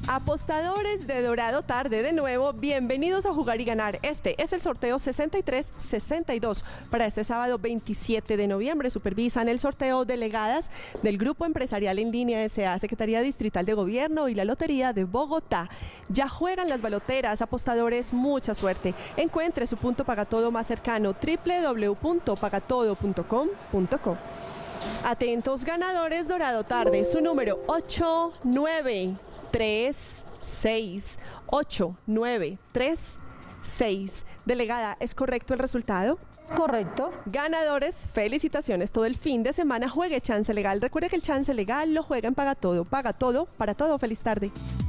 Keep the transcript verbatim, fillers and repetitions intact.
Apostadores de Dorado Tarde, de nuevo, bienvenidos a Jugar y Ganar. Este es el sorteo sesenta y tres sesenta y dos para este sábado veintisiete de noviembre. Supervisan el sorteo delegadas del Grupo Empresarial en Línea S A, Secretaría Distrital de Gobierno y la Lotería de Bogotá. Ya juegan las baloteras, apostadores, mucha suerte. Encuentre su punto pagatodo más cercano, doble u doble u doble u punto pagatodo punto com punto co. Atentos ganadores, Dorado Tarde, su número ocho nueve tres seis, ocho nueve tres seis. Delegada, ¿es correcto el resultado? Correcto. Ganadores, felicitaciones. Todo el fin de semana juegue Chance Legal. Recuerde que el Chance Legal lo juega en Paga Todo. Paga Todo, para todo. Feliz tarde.